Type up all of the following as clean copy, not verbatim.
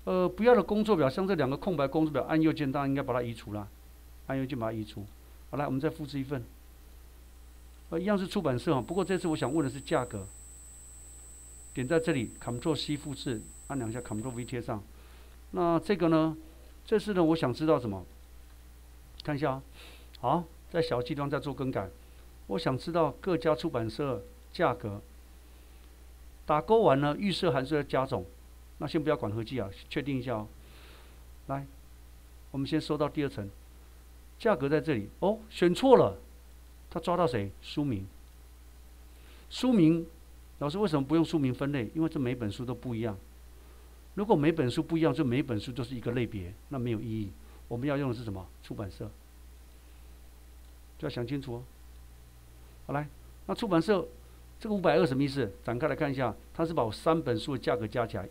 不要的工作表，像这两个空白工作表，按右键当然应该把它移除啦，按右键把它移除。好，来，我们再复制一份，一样是出版社，不过这次我想问的是价格。点在这里 ，Ctrl C 复制，按两下 Ctrl V 贴上。那这个呢？这次呢，我想知道什么？看一下啊，好，在小记地方再做更改。我想知道各家出版社价格。打勾完呢，预设函数要加总。那先不要管合计啊，确定一下哦。来，我们先收到第二层，价格在这里哦，选错了，他抓到谁？书名。书名，老师为什么不用书名分类？因为这每本书都不一样。如果每本书不一样，就每本书都是一个类别，那没有意义。我们要用的是什么？出版社，就要想清楚哦。好，来，那出版社这个520什么意思？展开来看一下，它是把我3本书的价格加起来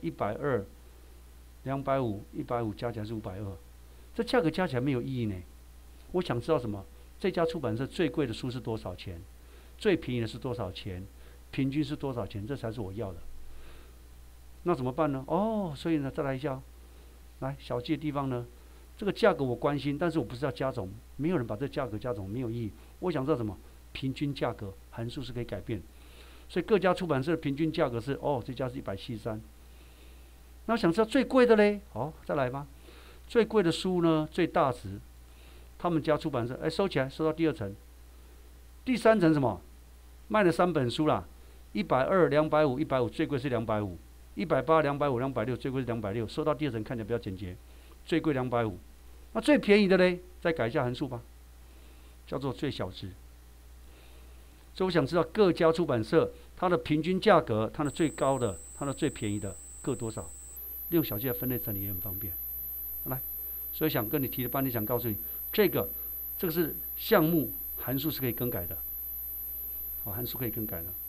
，120、250、150加起来是520，这价格加起来没有意义呢。我想知道什么？这家出版社最贵的书是多少钱？最便宜的是多少钱？平均是多少钱？这才是我要的。那怎么办呢？哦，所以呢，再来一下，来小记的地方呢，这个价格我关心，但是我不是要加总，没有人把这价格加总，没有意义。我想知道什么？平均价格，函数是可以改变。所以各家出版社的平均价格是，哦，这家是173。那我想知道最贵的嘞？好，再来吧。最贵的书呢，最大值，他们家出版社，收起来，收到第2层。第3层什么？卖了3本书啦，120、250、150，最贵是250。180、250、260，最贵是260，收到第2层看起来比较简洁，最贵250。那最便宜的嘞，再改一下函数吧，叫做最小值。所以我想知道各家出版社它的平均价格，它的最高的，它的最便宜的各多少？利用小记来分类整理也很方便。来，所以想跟你提的半天，想告诉你，这个是项目函数是可以更改的，好，函数可以更改的。